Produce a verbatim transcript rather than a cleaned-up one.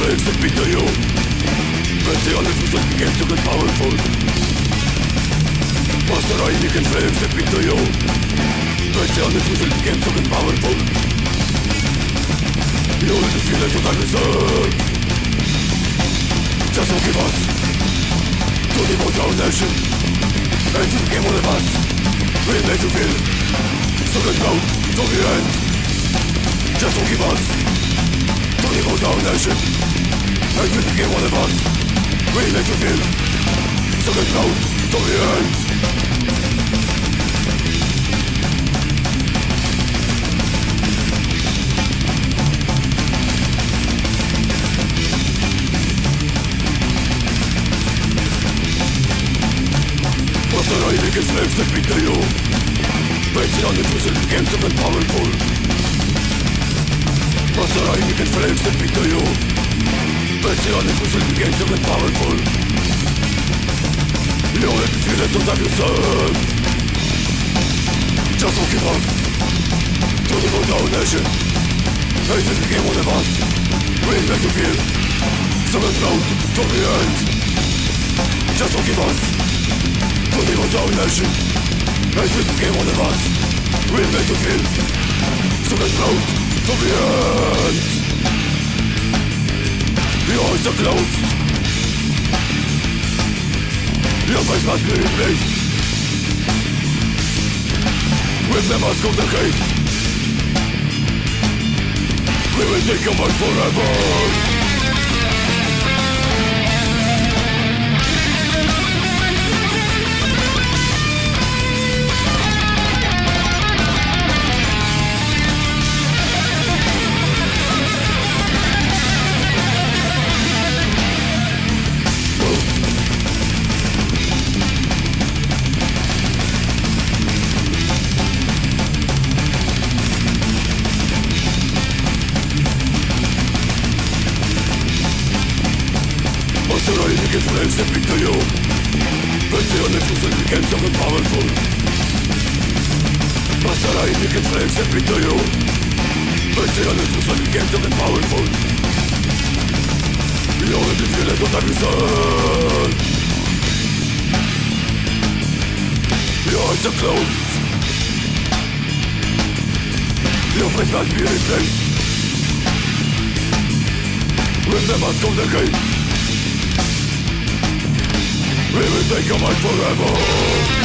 flames that beat to you. Fancy on the foot that became so good powerful. Master I can flames that beat to you. Fancy on the foot that became so good powerful. You only feel like what I deserve. Just don't give us to devote our nation. And you became one of us. We made you feel so good proud to the end. Just don't give us to devote our nation. And you became one of us. We made you feel so good proud to the end. Master I can flames that beat to you. Facing on the truth that became so good powerful. Master I can flames that beat to you. Facing on the truth that became so good powerful. You only feel it sometimes yourself. Just don't give us to devote our nation. And you became one of us. We make you feel so good proud to the end. Just don't give us to devote our nation. And you became one of us. We made you feel so good proud to the end. Your eyes are closed. Your face must be replaced with the mask of the hate. We will take your mind forever. Master I can flames that beat to you. Fancy on the truth that became so good powerful. Master I can flames that beat to you. Fancy on the truth that became so good powerful. You only feel it what I deserve. Your eyes are closed. Your face must be replaced with the mask of the hate. We will take your mind forever.